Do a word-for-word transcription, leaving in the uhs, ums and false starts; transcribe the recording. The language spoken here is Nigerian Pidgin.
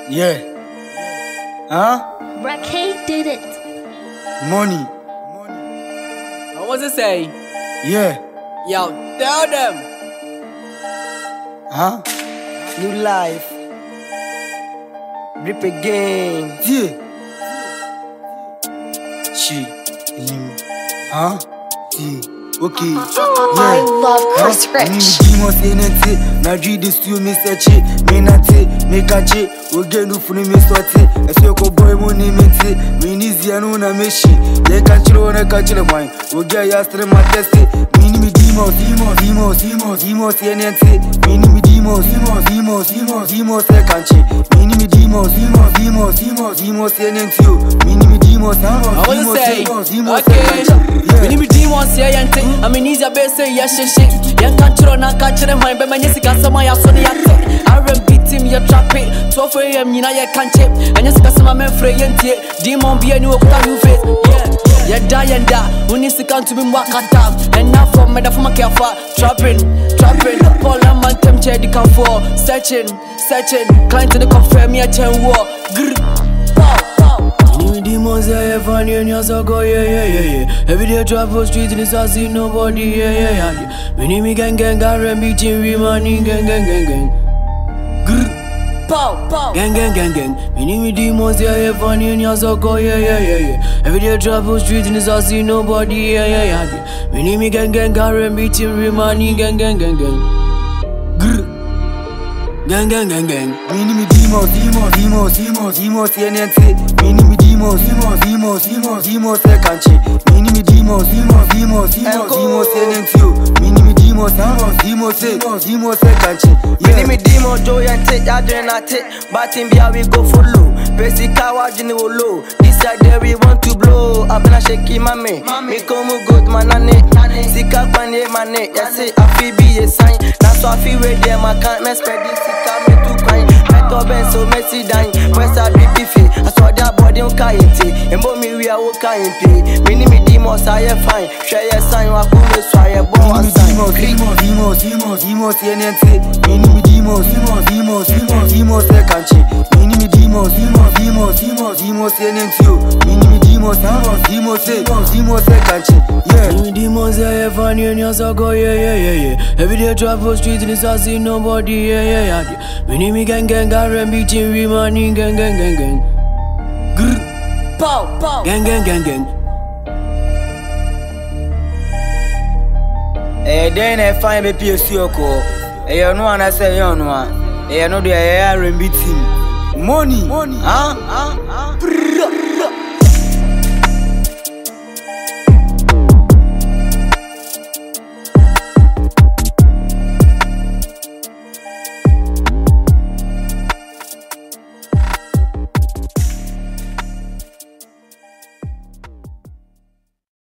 Yeah. Huh? Raquel did it. Money. What was it say? Yeah. Yo, tell them. Huh? New life. Rip again. Yeah. She. You. Huh? Yeah. Okay. I love Chris Huh? Me Rich. demons in it. Na dream this to me search it. Me not it. Me catch it. We get no funny me sort it. I say ko boy money me it. Me ni zianu na me shi. Ye catch it on a catch it wine. We get yesterday my test it. Me ni me demons, demons, demons, demons, demons in it. Me ni me demons, demons, demons, demons, demons se catch it. Me ni me demons, demons, demons, demons, demons in it too. Me ni me demons, demons, What was it say? demons, demons, Okay. yeah. We need demons here, young thing. I mean, easy base say yes, shit, shit. Young country on a country, and my baby, yes, got some of your sonny acting. I repeat him, you trap it. twelve a m, you know, you can't chip. And yes, got some of my friend, demon be a new new face. Yeah, yeah, die and die. Who needs to come to me, walk out down. And now from me, from my careful, trapping, trapping. Paul and man, them chair, the come for searching, searching. Client to the confirm me a chain war. Grr, pow, pow. Any demons I ever knew in your go, yeah, yeah, yeah, yeah. Every day travel street in this I see nobody, yeah, yeah, yeah, yeah. Many me gang gang, I run beating, we money, gang gang gang gang. Grr, pow, pow. Gang gang gang gang. Many me demons I ever knew in your go, yeah, yeah, yeah, yeah. Every day travel street in this I see nobody, yeah, yeah, yeah, yeah. Many me gang gang, I run beating, we money, gang gang gang gang. Grr. Gang gang gang gang. Me ni me demons, demons, demons, demons, demons in it. Me ni me demons, demons, demons, demons, demons se catch it. Me ni me demons, demons, demons, demons, demons in it too. Me ni me demons, demons, demons, demons, demons se catch it. Me ni me demon joy and take ya doing that it. But in Bia we go follow. Basic cow jini low. This side there we want to blow. I've been a shaky mame. Me come good man ane. Sika kwanye mane. Ya say I feel be a sign. That's why I feel where them I can't mess with this. Sika me too kind. Beto ben so messy dying. West side be beefy. I saw that body on kainti. And bo me we are okay in pay. Me ni me demons I am fine. Share your sign wa kume so I am born one sign. Demons, demons, demons, demons in it. Me ni me demons, demons, demons, demons, demons se catch it. Me ni me demons, demons, demons, demons, demons in it too. Me ni me demons, demons, demons, demons, demons se catch it. Yeah. Any demons I ever knew in your go, yeah, yeah, yeah, yeah. Every day travel street in this I see nobody, yeah, yeah, yeah, yeah. Many me gang gang, I run beating, we money, gang gang gang gang. Grr, pow, pow. Gang gang gang gang. Eh, then I find a P S C oko. Eh, you know, and I say, you know, eh, you know, the R and B team. Money, Huh? Huh? Huh?